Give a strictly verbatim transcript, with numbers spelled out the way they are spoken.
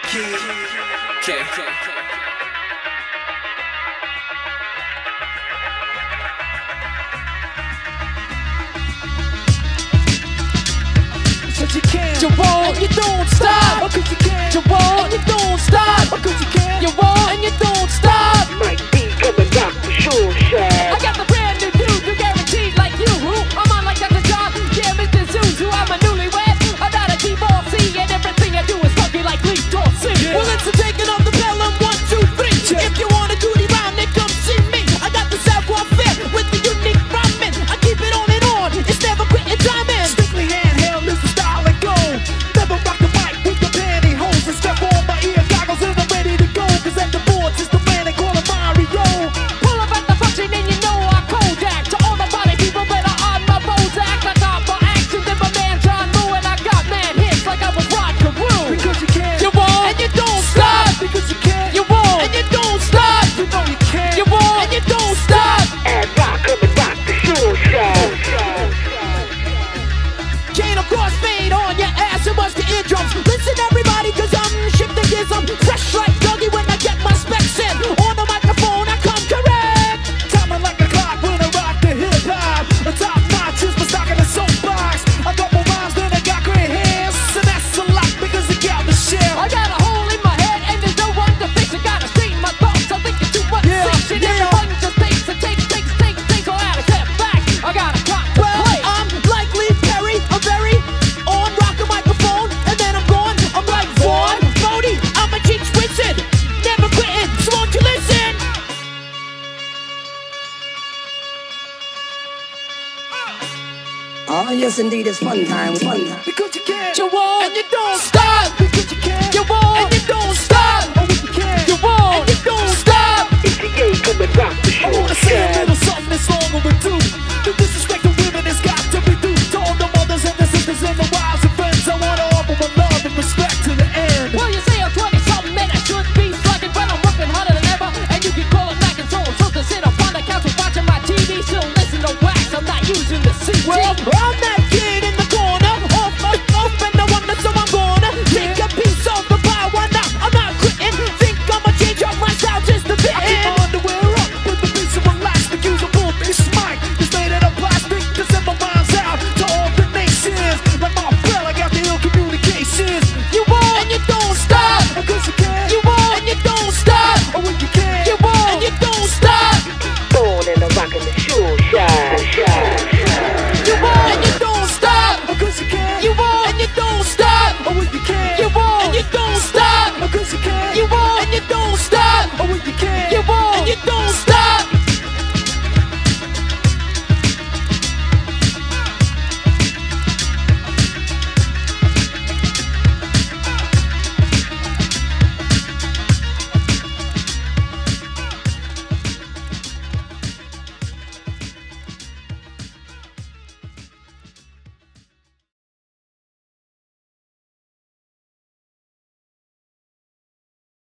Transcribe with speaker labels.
Speaker 1: KeyK.
Speaker 2: You can't,
Speaker 3: you won't, and you don't stop.
Speaker 2: or cause you can't,
Speaker 3: You won't, and you don't stop.
Speaker 2: or cause you can't,
Speaker 3: You won't, and you don't stop.
Speaker 4: Might be coming back for sure,
Speaker 3: I
Speaker 4: Shad.
Speaker 3: got the brand new dude, you guaranteed like you. Who? I'm on like Doctor John. Yeah, Mister Zuzu, I'm a newlywed. I'm not a divorcee, and everything I do is funky like Lee Dorsey.
Speaker 2: Yeah.
Speaker 3: Well, it's a taking of the pelham, one, two, three.
Speaker 2: Yeah.
Speaker 3: If you want a duty round, then come see me. I got the savoir-faire with the unique rhyming. I keep it on and on, it's never quitting timing.
Speaker 2: strictly handheld is the style and go. Never rock the mic with the pantyhose and step on my ear goggles and I'm ready to go. Cause at the boards it's the man they call him Mario.
Speaker 3: Pull up at the function and you know I Kodak. To all the body people that are on my Bozak. I got more action than my man John Moo, and I got mad hits like I was Rod Carew.
Speaker 2: Because you can't,
Speaker 3: You won't, and you don't stop.
Speaker 2: because you can't,
Speaker 3: You won't, and you don't stop.
Speaker 2: you know you can't.
Speaker 3: You won't, and you don't stop.
Speaker 4: And rock coming back for sure, Shad.
Speaker 3: Can't of course fade on your ass and bust the eardrums. Listen everybody, cause I'm shifting gears. I'm fresh like Dougie when I get my specs in. On the microphone I come correct.
Speaker 2: Timing like a clock when I rock the hip hop. The top notch is my stock in the soapbox. I got more rhymes than I got gray hairs, and that's a lot because I got the share.
Speaker 3: I got a hole in my head and there's no one to fix it. Gotta straighten my thoughts, I'm thinking too much
Speaker 2: Yeah,
Speaker 3: fiction.
Speaker 2: yeah.
Speaker 3: Everyone just takes and takes, takes, takes, takes. So I gotta step back, I got a cop to
Speaker 2: Well,
Speaker 3: play.
Speaker 2: I'm like Lee Perry, I'm very on, rock a microphone, and then I'm gone. I'm like Vaughn, Bodie, I'm a cheap wizard, never quitting, so won't you listen?
Speaker 5: Oh, yes, indeed, it's fun time, fun time.
Speaker 2: Because you can't,
Speaker 3: You won't,
Speaker 2: and you don't
Speaker 3: stop.